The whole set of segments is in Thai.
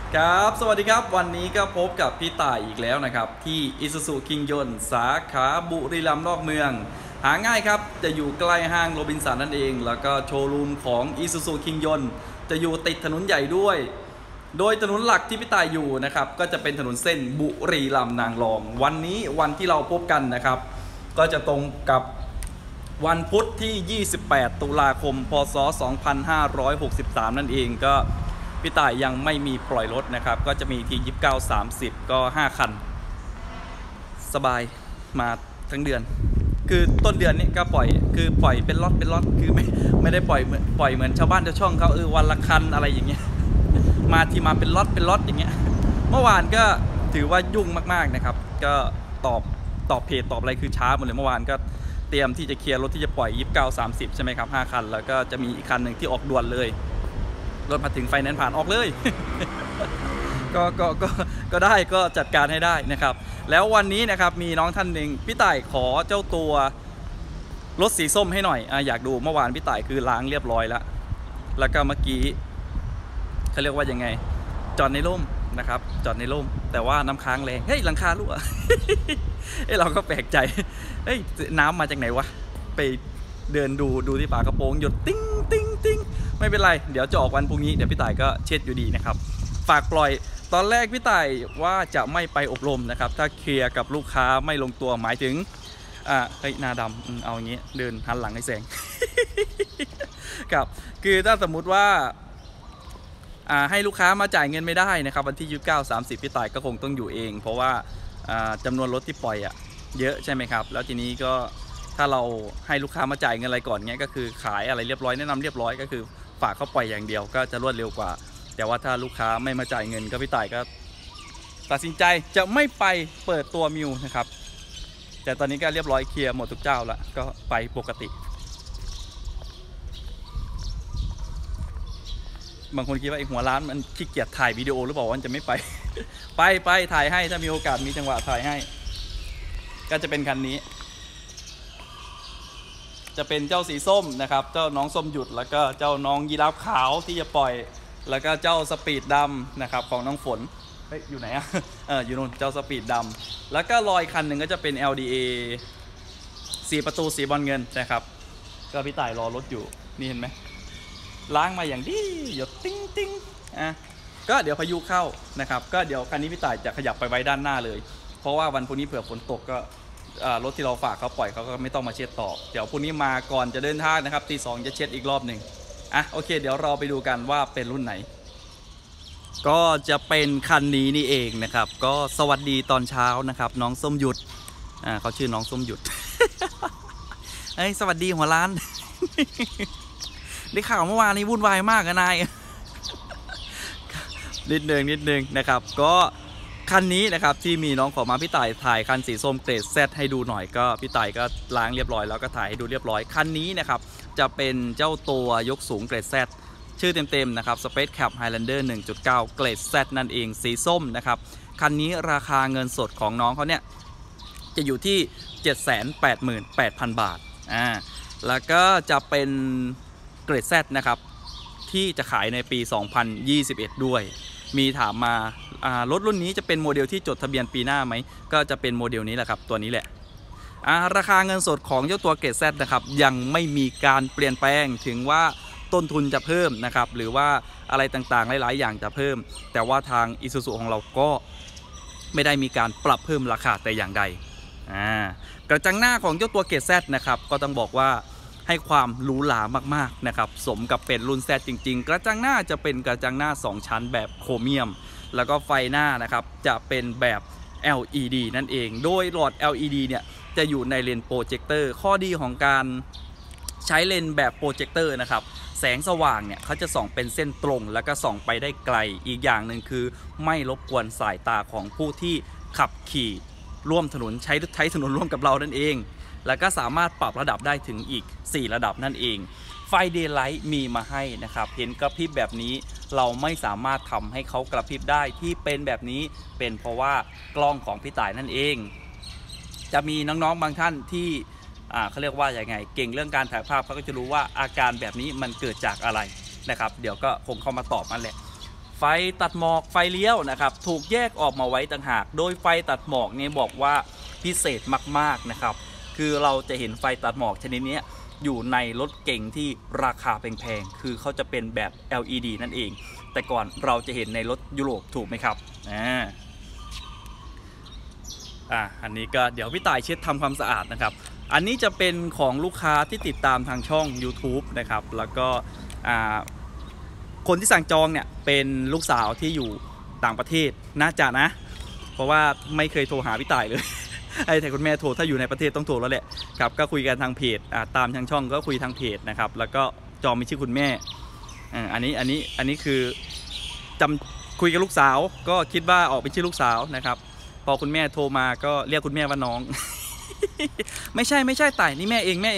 ครับสวัสดีครับวันนี้ก็พบกับพี่ต่ายอีกแล้วนะครับที่อิซูซุคิงยนต์สาขาบุรีรัมย์นอกเมืองหาง่ายครับจะอยู่ใกล้ห้างโรบินสันนั่นเองแล้วก็โชว์รูมของอิซูซุคิงยนต์จะอยู่ติดถนนใหญ่ด้วยโดยถนนหลักที่พี่ต่ายอยู่นะครับก็จะเป็นถนนเส้นบุรีรัมย์นางรองวันนี้วันที่เราพบกันนะครับก็จะตรงกับวันพุธที่ 28 ตุลาคม พศ 2563 นั่นเองก็พี่ต่ายยังไม่มีปล่อยรถนะครับก็จะมีที29 30 ก็ 5 คันสบายมาทั้งเดือนคือต้นเดือนนี้ก็ปล่อยคือปล่อยเป็นล็อตคือไม่ได้ปล่อยเหมือนชาวบ้านชาวช่องเขาวันละคันอะไรอย่างเงี้ยมาเป็นล็อตอย่างเงี้ยเมื่อวานก็ถือว่ายุ่งมากๆนะครับก็ตอบเพจตอบอะไรคือช้าหมดเลยเมื่อวานก็เตรียมที่จะเคลียร์รถที่จะปล่อย29 30ใช่ไหมครับ5 คันแล้วก็จะมีอีกคันหนึ่งที่ออกด่วนเลยรถมาถึงไฟแนนซ์ผ่านออกเลย ก็ได้ก็จัดการให้ได้นะครับแล้ววันนี้นะครับมีน้องท่านหนึ่งพี่ต่ายขอเจ้าตัวรถสีส้มให้หน่อยอยากดูเมื่อวานพี่ต่ายคือล้างเรียบร้อยแล้วก็เมื่อกี้เขาเรียกว่ายังไงจอดในร่มนะครับจอดในร่มแต่ว่าน้ำค้างแรงเฮ้ยหลังคารั่ว เฮ้ยเราก็แปลกใจเฮ้ยน้ำมาจากไหนวะไปเดินดูที่ฝากระโปรงหยดติ้งไม่เป็นไรเดี๋ยวจะออกวันพรุ่งนี้เดี๋ยวพี่ต่ายก็เช็ดอยู่ดีนะครับฝากปล่อยตอนแรกพี่ต่ายว่าจะไม่ไปอบรมนะครับถ้าเคลียร์กับลูกค้าไม่ลงตัวหมายถึงเฮ้ยหน้าดำเอาอย่างงี้เดินหันหลังให้แสง ครับคือถ้าสมมุติว่าให้ลูกค้ามาจ่ายเงินไม่ได้นะครับวันที่29 30พี่ต่ายก็คงต้องอยู่เองเพราะว่าจำนวนรถที่ปล่อยเยอะใช่ไหมครับแล้วทีนี้ก็ถ้าเราให้ลูกค้ามาจ่ายเงินอะไรก่อนเงี้ยก็คือขายอะไรเรียบร้อยแนะนำเรียบร้อยก็คือฝากเขาปล่อยอย่างเดียวก็จะรวดเร็วกว่าแต่ว่าถ้าลูกค้าไม่มาจ่ายเงินก็พี่ต่ายก็ตัดสินใจจะไม่ไปเปิดตัวมิวนะครับแต่ตอนนี้ก็เรียบร้อยเคลียร์หมดทุกเจ้าแล้วก็ไปปกติบางคนคิดว่าไอ้หัวร้านมันขี้เกียจถ่ายวิดีโอหรือเปล่าว่าจะไม่ไป ไปถ่ายให้ถ้ามีโอกาสมีจังหวะถ่ายให้ก็จะเป็นคันนี้จะเป็นเจ้าสีส้มนะครับเจ้าน้องส้มหยุดแล้วก็เจ้าน้องยีราฟขาวที่จะปล่อยแล้วก็เจ้าสปีดดำนะครับของน้องฝนอยู่ไหนอยู่นู่นเจ้าสปีดดำแล้วก็รอยคันหนึ่งก็จะเป็น LDA 4 ประตูสีบอลเงินนะครับก็พี่ต่ายรอรถอยู่นี่เห็นไหมล้างมาอย่างดีหยดติ้งก็เดี๋ยวพายุเข้านะครับก็เดี๋ยวคันนี้พี่ต่ายจะขยับไปไว้ด้านหน้าเลยเพราะว่าวันพรุ่งนี้เผื่อฝนตกก็รถที่เราฝากเขาปล่อยเขาก็ไม่ต้องมาเช็ดต่อเดี๋ยวพรุ่งนี้มาก่อนจะเดินทางนะครับตี 2จะเช็ดอีกรอบหนึ่งโอเคเดี๋ยวเราไปดูกันว่าเป็นรุ่นไหนก็จะเป็นคันนี้นี่เองนะครับก็สวัสดีตอนเช้านะครับน้องส้มหยุดเขาชื่อน้องส้มหยุด สวัสดีหัวร้าน ได้ข่าวเมื่อวานนี้วุ่นวายมากนาย นิดนึงนะครับก็คันนี้นะครับที่มีน้องขอมาพี่ต่ายถ่ายคันสีส้มเกรด Z ให้ดูหน่อยก็พี่ต่ายก็ล้างเรียบร้อยแล้วก็ถ่ายให้ดูเรียบร้อยคันนี้นะครับจะเป็นเจ้าตัวยกสูงเกรด Z ชื่อเต็มๆนะครับ Space Cap Highlander 1.9 เกรด Z นั่นเองสีส้มนะครับคันนี้ราคาเงินสดของน้องเขาเนี่ยจะอยู่ที่ 788,000 บาทแล้วก็จะเป็นเกรด Z นะครับที่จะขายในปี 2021 ด้วยมีถามมารถรุ่นนี้จะเป็นโมเดลที่จดทะเบียนปีหน้าไหมก็จะเป็นโมเดลนี้แหละครับตัวนี้แหละราคาเงินสดของเจ้าตัวเกรด Z นะครับยังไม่มีการเปลี่ยนแปลงถึงว่าต้นทุนจะเพิ่มนะครับหรือว่าอะไรต่างๆหลายๆอย่างจะเพิ่มแต่ว่าทาง Isuzu ของเราก็ไม่ได้มีการปรับเพิ่มราคาแต่อย่างใดกระจังหน้าของเจ้าตัวเกรด Z นะครับก็ต้องบอกว่าให้ความหรูหรามากๆนะครับสมกับเป็นรุ่น Z จริงๆกระจังหน้าจะเป็นกระจังหน้า2ชั้นแบบโครเมียมแล้วก็ไฟหน้านะครับจะเป็นแบบ LED นั่นเองโดยหลอด LED เนี่ยจะอยู่ในเลนส์โปรเจคเตอร์ข้อดีของการใช้เลนส์แบบโปรเจคเตอร์นะครับแสงสว่างเนี่ยเขาจะส่องเป็นเส้นตรงแล้วก็ส่องไปได้ไกลอีกอย่างหนึ่งคือไม่รบกวนสายตาของผู้ที่ขับขี่ร่วมถนนใช้ถนนร่วมกับเรานั่นเองแล้วก็สามารถปรับระดับได้ถึงอีก4ระดับนั่นเองไฟเดย์ไลท์มีมาให้นะครับเห็นกระพริบแบบนี้เราไม่สามารถทำให้เขากระพริบได้ที่เป็นแบบนี้เป็นเพราะว่ากล้องของพี่ต่ายนั่นเองจะมีน้องๆบางท่านที่เขาเรียกว่าอย่างไงเก่งเรื่องการถ่ายภาพเขาก็จะรู้ว่าอาการแบบนี้มันเกิดจากอะไรนะครับเดี๋ยวก็คงเข้ามาตอบมันแหละไไฟตัดหมอกไฟเลี้ยวนะครับถูกแยกออกมาไว้ต่างหากโดยไฟตัดหมอกนี่บอกว่าพิเศษมากๆนะครับคือเราจะเห็นไฟตัดหมอกชนิดนี้อยู่ในรถเก๋งที่ราคาแพงๆคือเขาจะเป็นแบบ LED นั่นเองแต่ก่อนเราจะเห็นในรถยุโรปถูกไหมครับอันนี้ก็เดี๋ยวพี่ต่ายเช็ดทำความสะอาดนะครับอันนี้จะเป็นของลูกค้าที่ติดตามทางช่อง YouTube นะครับแล้วก็คนที่สั่งจองเนี่ยเป็นลูกสาวที่อยู่ต่างประเทศน่าจะนะเพราะว่าไม่เคยโทรหาพี่ต่ายเลย ไอ้แต่คุณแม่โทรถ้าอยู่ในประเทศต้องโทรแล้วแหละครับก็คุยกันทางเพจตามทางช่องก็คุยทางเพจนะครับแล้วก็จองมีชื่อคุณแม่อันนี้คือจำคุยกับลูกสาวก็คิดว่าออกเป็นชื่อลูกสาวนะครับพอคุณแม่โทรมาก็เรียกคุณแม่ว่าน้อง ไม่ใช่ต่ายนี่แม่เอง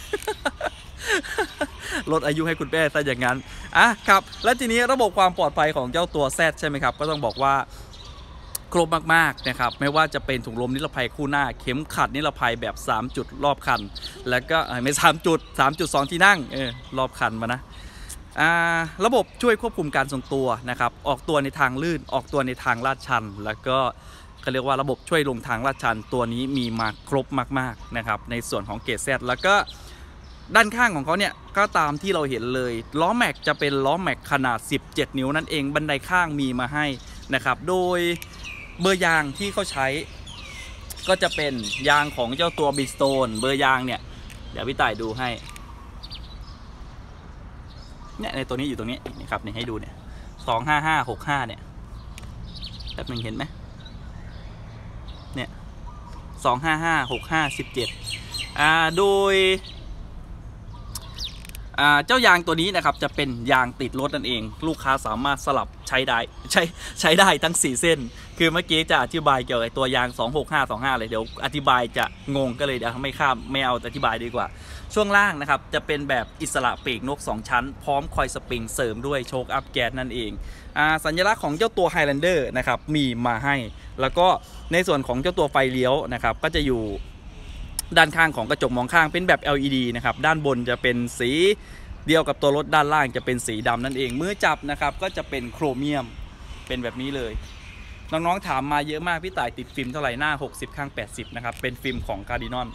ลดอายุให้คุณแม่ซะอย่างนั้นครับและทีนี้ระบบความปลอดภัยของเจ้าตัว Z ใช่ไหมครับก็ต้องบอกว่าครบมากๆนะครับไม่ว่าจะเป็นถุงลมนิรภัยคู่หน้าเข็มขัดนิรภัยแบบ3จุดรอบคันแล้วก็ไม่3จุด3.2ที่นั่งรอบคันมานะระบบช่วยควบคุมการทรงตัวนะครับออกตัวในทางลื่นออกตัวในทางลาดชันแล้วก็เขาเรียกว่าระบบช่วยลงทางลาดชันตัวนี้มีมาครบมากๆนะครับในส่วนของเกรด Z แล้วก็ด้านข้างของเขาเนี่ยก็ตามที่เราเห็นเลยล้อแม็กจะเป็นล้อแม็กขนาด17นิ้วนั่นเองบันไดข้างมีมาให้นะครับโดยเบอร์ยางที่เขาใช้ก็จะเป็นยางของเจ้าตัว Bridgestone เบอร์ยางเนี่ยเดี๋ยวพี่ต่ายดูให้เนี่ยในตัวนี้อยู่ตรงนี้นะครับนี่ให้ดูเนี่ย25565เนี่ยแป๊บนึงเห็นไหมเนี่ย2556517โดยเจ้ายางตัวนี้นะครับจะเป็นยางติดรถนั่นเองลูกค้าสามารถสลับใช้ได้ทั้ง4เส้นคือเมื่อกี้จะอธิบายเกี่ยวกับตัวยาง26525เลยเดี๋ยวอธิบายจะงงก็เลยเดี๋ยวไม่เอาอธิบายดีกว่าช่วงล่างนะครับจะเป็นแบบอิสระปีกนก2ชั้นพร้อมคอยสปริงเสริมด้วยโชคอัพแก๊สนั่นเองสัญลักษณ์ของเจ้าตัว Highlander นะครับมีมาให้แล้วก็ในส่วนของเจ้าตัวไฟเลี้ยวนะครับก็จะอยู่ด้านข้างของกระจกมองข้างเป็นแบบ LED นะครับด้านบนจะเป็นสีเดียวกับตัวรถด้านล่างจะเป็นสีดำนั่นเองมือจับนะครับก็จะเป็นโครเมียมเป็นแบบนี้เลยน้องๆถามมาเยอะมากพี่ต่ายติดฟิล์มเท่าไหร่หน้า60ข้าง80นะครับเป็นฟิล์มของ Cardinal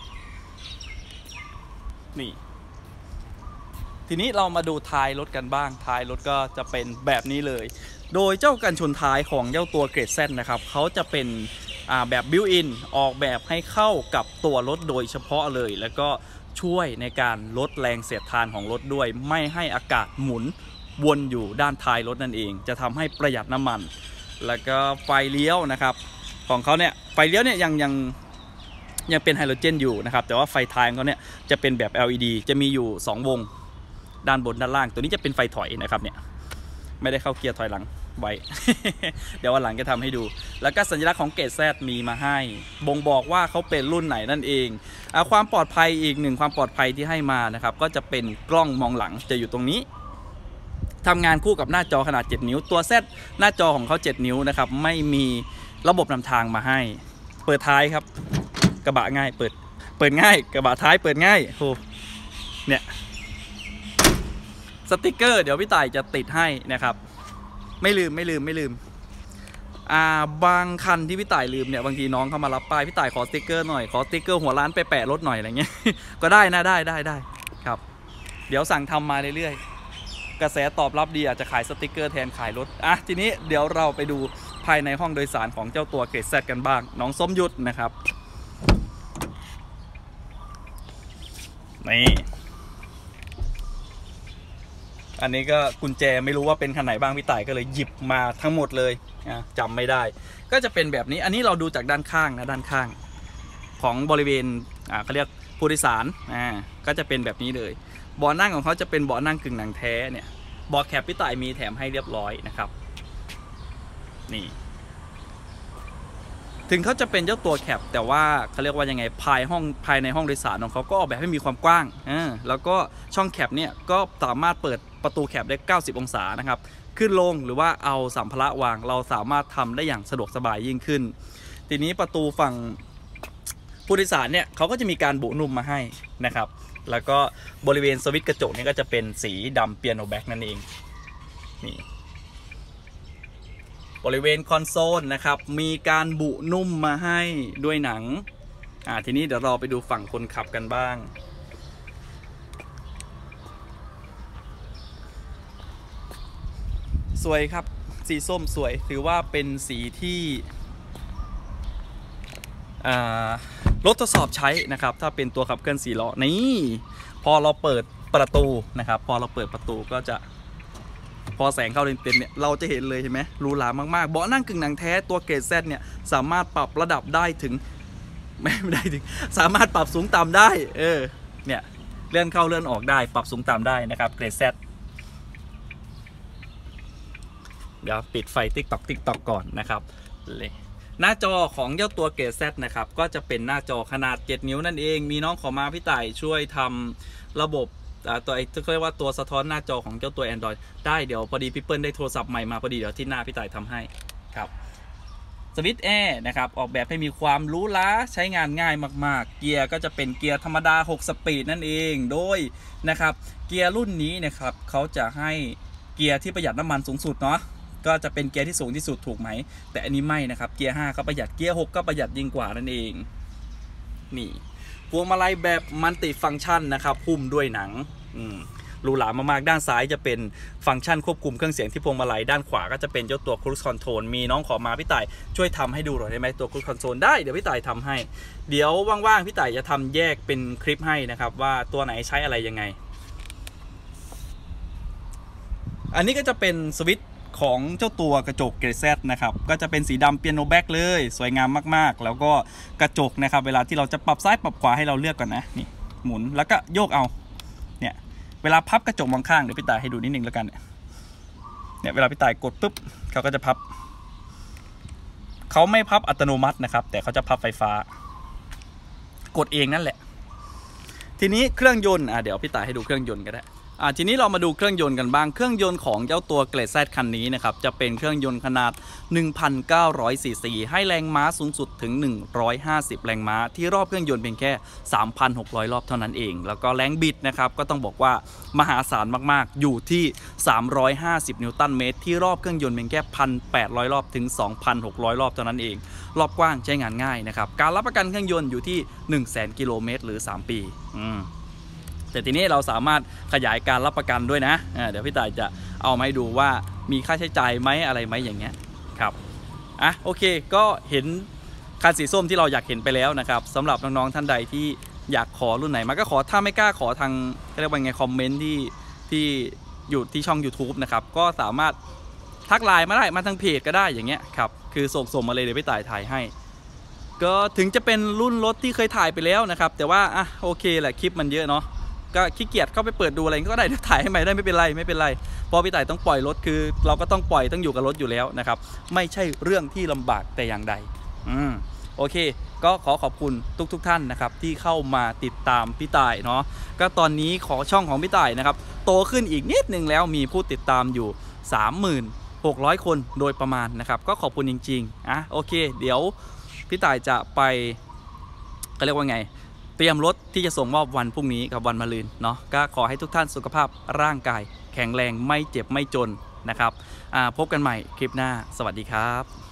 นี่ทีนี้เรามาดูท้ายรถกันบ้างท้ายรถก็จะเป็นแบบนี้เลยโดยเจ้ากันชนท้ายของเจ้าตัวเกรด Z นะครับเขาจะเป็นแบบบิวอินออกแบบให้เข้ากับตัวรถโดยเฉพาะเลยแล้วก็ช่วยในการลดแรงเสียดทานของรถด้วยไม่ให้อากาศหมุนวนอยู่ด้านท้ายรถนั่นเองจะทำให้ประหยัดน้ำมันแล้วก็ไฟเลี้ยวนะครับของเขาเนี่ยไฟเลี้ยวเนี่ยยังเป็นไฮโดรเจนอยู่นะครับแต่ว่าไฟท้ายของเขาเนี่ยจะเป็นแบบ LED จะมีอยู่2วงด้านบนด้านล่างตัวนี้จะเป็นไฟถอยนะครับเนี่ยไม่ได้เข้าเกียร์ถอยหลังไว้ เดี๋ยววันหลังจะทำให้ดูแล้วก็สัญลักษณ์ของเกรด Z มีมาให้บ่งบอกว่าเขาเป็นรุ่นไหนนั่นเองความปลอดภัยอีกหนึ่งความปลอดภัยที่ให้มานะครับก็จะเป็นกล้องมองหลังจะอยู่ตรงนี้ทำงานคู่กับหน้าจอขนาด7นิ้วตัว Z หน้าจอของเขา7นิ้วนะครับไม่มีระบบนำทางมาให้เปิดท้ายครับกระบะง่ายเปิดง่ายกระบะท้ายเปิดง่ายโอ้เนี่ยสติกเกอร์เดี๋ยวพี่ต่ายจะติดให้นะครับไม่ลืมบางคันที่พี่ต่ายลืมเนี่ยบางทีน้องเข้ามารับป้ายพี่ต่ายขอสติกเกอร์หน่อยขอสติกเกอร์หัวร้านไปแปะรถหน่อยอะไรเงี้ย ก็ได้นะได้ครับเดี๋ยวสั่งทำมาเรื่อยๆกระแสตอบรับดีอาจจะขายสติกเกอร์แทนขายรถทีนี้เดี๋ยวเราไปดูภายในห้องโดยสารของเจ้าตัวเกรด Z กันบ้างน้องส้มยุทธนะครับนี่อันนี้ก็กุญแจไม่รู้ว่าเป็นคันไหนบ้างพี่ต่ายก็เลยหยิบมาทั้งหมดเลยจำไม่ได้ก็จะเป็นแบบนี้อันนี้เราดูจากด้านข้างนะด้านข้างของบริเวณเขาเรียกผู้โดยสารก็จะเป็นแบบนี้เลยเบาะนั่งของเขาจะเป็นเบาะนั่งกึ่งหนังแท้เนี่ยเบาะแคปพี่ต่ายมีแถมให้เรียบร้อยนะครับนี่ถึงเขาจะเป็นเจ้าตัวแคปแต่ว่าเขาเรียกว่ายังไงภายในห้องโดยสารของเขาก็ออกแบบให้มีความกว้างแล้วก็ช่องแคปเนี่ยก็สามารถเปิดประตูแคปได้90องศานะครับขึ้นลงหรือว่าเอาสัมภาระวางเราสามารถทำได้อย่างสะดวกสบายยิ่งขึ้นทีนี้ประตูฝั่งผู้โดยสารเนี่ยเขาก็จะมีการบุนุ่มมาให้นะครับแล้วก็บริเวณสวิตช์กระจกนี่ก็จะเป็นสีดำเปียโนแบ็กนั่นเองนี่บริเวณคอนโซลนะครับมีการบุนุ่มมาให้ด้วยหนังทีนี้เดี๋ยวเราไปดูฝั่งคนขับกันบ้างสวยครับสีส้มสวยถือว่าเป็นสีที่รถทดสอบใช้นะครับถ้าเป็นตัวขับเคลื่อน4 ล้อนี่พอเราเปิดประตูนะครับพอเราเปิดประตูก็จะพอแสงเข้าเต็มๆเนี่ยเราจะเห็นเลยเห็นไหมหรูหรามากๆเบาะนั่งกึ่งหนังแท้ตัวเกรด Z เนี่ยสามารถปรับระดับได้ถึงไม่ได้ถึงสามารถปรับสูงต่ำได้เนี่ยเลื่อนเข้าเลื่อนออกได้ปรับสูงต่ำได้นะครับเกรด Z เดี๋ยวปิดไฟติ๊กตอกก่อนนะครับเลยหน้าจอของเจ้าตัวเกรด Z นะครับก็จะเป็นหน้าจอขนาด7 นิ้วนั่นเองมีน้องขอมาพี่ต่ายช่วยทำระบบตัวเรียกว่าตัวสะท้อนหน้าจอของเจ้าตัว Android ได้เดี๋ยวพอดีพี่เปิ้ลได้โทรศัพท์ใหม่มาพอดีเดี๋ยวที่หน้าพี่ต่ายทำให้ครับสวิตช์แอร์นะครับออกแบบให้มีความหรูหราใช้งานง่ายมากๆเกียร์ก็จะเป็นเกียร์ธรรมดา6 สปีดนั่นเองโดยนะครับเกียร์รุ่นนี้นะครับเขาจะให้เกียร์ที่ประหยัดน้ำมันสูงสุดเนาะก็จะเป็นเกียร์ที่สูงที่สุดถูกไหมแต่อันนี้ไม่นะครับเกียร์5ก็ประหยัดเกียร์6ก็ประหยัดยิ่งกว่านั่นเองนี่พวงมาลัยแบบมัลติฟังก์ชันนะครับหุ้มด้วยหนังหรูหรามากๆด้านซ้ายจะเป็นฟังก์ชันควบคุมเครื่องเสียงที่พวงมาลัยด้านขวาก็จะเป็นเจ้าตัว Cruise Control มีน้องขอมาพี่ต่ายช่วยทำให้ดูหน่อยได้ไหมตัว Cruise Control ได้เดี๋ยวพี่ต่ายทำให้เดี๋ยวว่างๆพี่ต่ายจะทำแยกเป็นคลิปให้นะครับว่าตัวไหนใช้อะไรยังไงอันนี้ก็จะเป็นสวิตช์ของเจ้าตัวกระจกเกรด Z นะครับก็จะเป็นสีดำเปียโนแบ็กเลยสวยงามมากๆแล้วก็กระจกนะครับเวลาที่เราจะปรับซ้ายปรับขวาให้เราเลือกก่อนนะนี่หมุนแล้วก็โยกเอาเนี่ยเวลาพับกระจกมองข้างเดี๋ยวพี่ต่ายให้ดูนิดนึงแล้วกันเนี่ยเวลาพี่ต่ายกดปุ๊บเขาก็จะพับเขาไม่พับอัตโนมัตินะครับแต่เขาจะพับไฟฟ้ากดเองนั่นแหละทีนี้เครื่องยนต์เดี๋ยวพี่ต่ายให้ดูเครื่องยนต์ก็ได้ทีนี้เรามาดูเครื่องยนต์กันบ้างเครื่องยนต์ของเจ้าตัวเกรด Z คันนี้นะครับจะเป็นเครื่องยนต์ขนาด 1,900 ซีซีให้แรงม้าสูงสุดถึง150 แรงม้าที่รอบเครื่องยนต์เพียงแค่ 3,600 รอบเท่านั้นเองแล้วก็แรงบิดนะครับก็ต้องบอกว่ามหาศาลมากๆอยู่ที่350 นิวตันเมตรที่รอบเครื่องยนต์เพียงแค่ 1,800 รอบถึง 2,600 รอบเท่านั้นเองรอบกว้างใช้งานง่ายนะครับการรับประกันเครื่องยนต์อยู่ที่ 100,000 กิโลเมตรหรือ3 ปีแต่ทีนี้เราสามารถขยายการรับประกันด้วยนะเดี๋ยวพี่ต่ายจะเอามาให้ดูว่ามีค่าใช้จ่ายไหมอะไรไหมอย่างเงี้ยครับโอเคก็เห็นคันสีส้มที่เราอยากเห็นไปแล้วนะครับสำหรับน้องๆท่านใดที่อยากขอรุ่นไหนมาก็ขอถ้าไม่กล้าขอทางเรียกว่าไงคอมเมนต์ที่อยู่ที่ช่อง YouTube นะครับก็สามารถทักไลน์มาได้มาทางเพจก็ได้อย่างเงี้ยครับคือส่งมาเลยเดี๋ยวพี่ต่ายถ่ายให้ก็ถึงจะเป็นรุ่นรถที่เคยถ่ายไปแล้วนะครับแต่ว่าโอเคแหละคลิปมันเยอะเนาะก็ขี้เกียจเข้าไปเปิดดูอะไรก็ได้ถ่ายให้ใหม่ได้ไม่เป็นไรพอพี่ต่ายต้องปล่อยรถคือเราก็ต้องปล่อยต้องอยู่กับรถอยู่แล้วนะครับไม่ใช่เรื่องที่ลำบากแต่อย่างใดโอเคก็ขอบคุณทุกท่านนะครับที่เข้ามาติดตามพี่ต่ายเนาะก็ตอนนี้ขอช่องของพี่ต่ายนะครับโตขึ้นอีกนิดนึงแล้วมีผู้ติดตามอยู่ 36,000 คนโดยประมาณนะครับก็ขอบคุณจริงๆโอเคเดี๋ยวพี่ต่ายจะไปก็เรียกว่าไงเตรียมรถที่จะส่งมอบวันพรุ่งนี้กับวันมะรืนเนาะก็ขอให้ทุกท่านสุขภาพร่างกายแข็งแรงไม่เจ็บไม่จนนะครับพบกันใหม่คลิปหน้าสวัสดีครับ